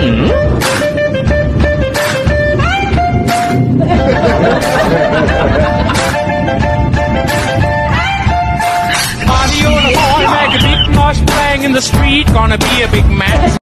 Party on a boy, make a big noise, playing in the street, gonna be a big man.